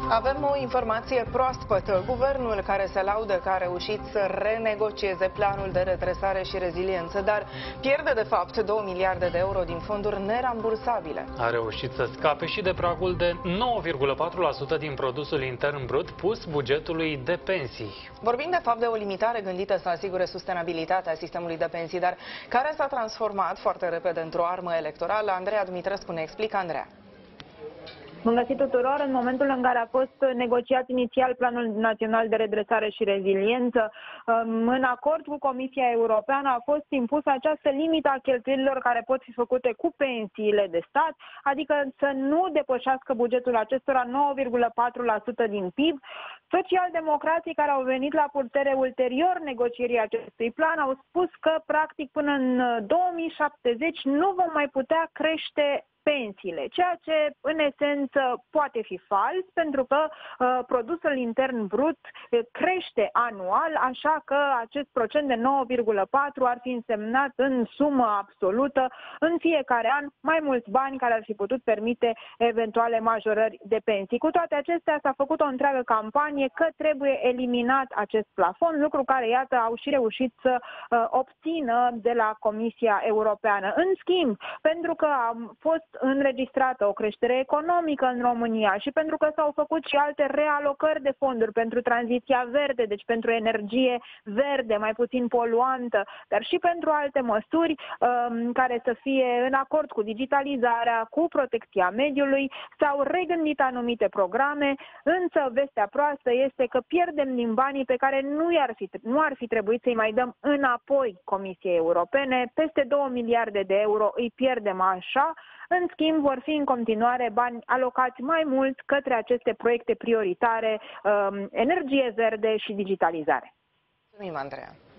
Avem o informație proaspătă. Guvernul care se laudă că a reușit să renegocieze planul de redresare și reziliență, dar pierde de fapt 2 miliarde de euro din fonduri nerambursabile. A reușit să scape și de pragul de 9,4% din produsul intern brut pus bugetului de pensii. Vorbim de fapt de o limitare gândită să asigure sustenabilitatea sistemului de pensii, dar care s-a transformat foarte repede într-o armă electorală. Andreea Dumitrescu ne explică. Andreea. Bun găsit tuturor! În momentul în care a fost negociat inițial Planul Național de Redresare și Reziliență, în acord cu Comisia Europeană a fost impusă această limită a cheltuielilor care pot fi făcute cu pensiile de stat, adică să nu depășească bugetul acestora 9,4% din PIB. Socialdemocrații care au venit la putere ulterior negocierii acestui plan au spus că practic până în 2070 nu vom mai putea crește pensiile, ceea ce în esență poate fi fals, pentru că produsul intern brut crește anual, așa că acest procent de 9,4 ar fi însemnat în sumă absolută în fiecare an mai mulți bani care ar fi putut permite eventuale majorări de pensii. Cu toate acestea s-a făcut o întreagă campanie că trebuie eliminat acest plafon, lucru care, iată, au și reușit să obțină de la Comisia Europeană. În schimb, pentru că a fost înregistrată o creștere economică în România și pentru că s-au făcut și alte realocări de fonduri pentru tranziția verde, deci pentru energie verde, mai puțin poluantă, dar și pentru alte măsuri care să fie în acord cu digitalizarea, cu protecția mediului, s-au regândit anumite programe, însă vestea proastă este că pierdem din banii pe care nu ar fi trebuit să-i mai dăm înapoi Comisiei Europene. Peste 2 miliarde de euro îi pierdem așa. În schimb, vor fi în continuare bani alocați mai mult către aceste proiecte prioritare, energie verde și digitalizare. Mulțumim, Andreea.